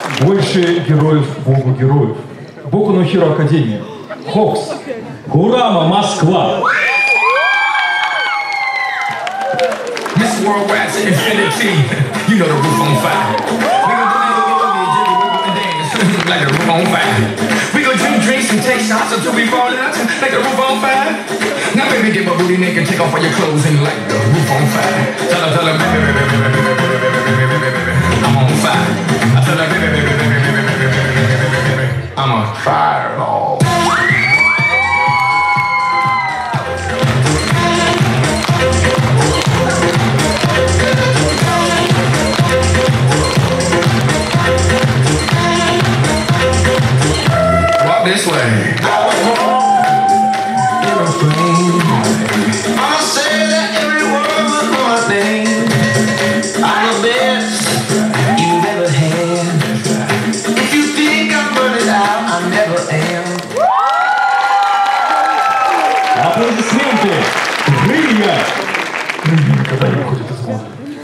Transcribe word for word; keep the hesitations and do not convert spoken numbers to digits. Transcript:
Больше героев Богу героев. Боку но Хиро Академия. Хокс. Kurama, Москва. Miss Worldwide to infinity. You know the roof on fire. Like the roof on fire. We gon' drink drinks and take shots until we fall out. Like the roof on fire. Now baby get my booty naked, take off all your clothes and like the roof on fire. Tell her, tell her, baby, baby, baby, baby, baby, baby, baby, baby, I'm on fire. I tell her, baby, baby, baby, baby, baby, baby, baby, baby, I'm a fireball. This way. I'ma say that every word was one thing. I'm the best you've ever had. If you think I'm burning out, I never am. Аплодисменты! Вы я! Никогда не уходит из